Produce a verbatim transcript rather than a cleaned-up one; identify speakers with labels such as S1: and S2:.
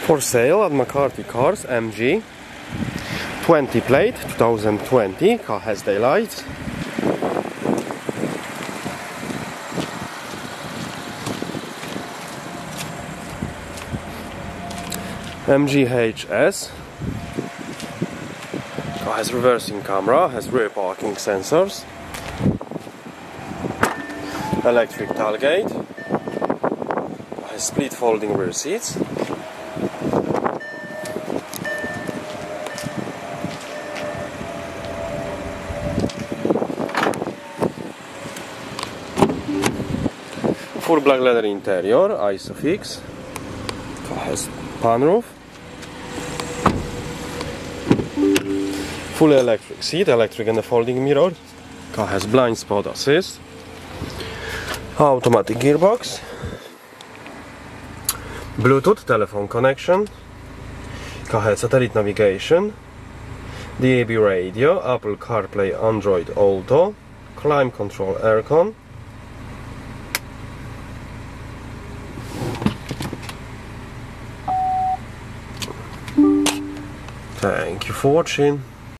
S1: For sale at McCarthy Cars, M G twenty plate, two thousand twenty, car has daylights. M G H S, car has reversing camera, has rear parking sensors, electric tailgate, has split folding rear seats. Full black leather interior, Isofix, car has pan roof, fully electric seat, electric and a folding mirror, car has blind spot assist, automatic gearbox, Bluetooth telephone connection, car has satellite navigation, D A B radio, Apple CarPlay, Android Auto, climate control aircon. Thank you for watching.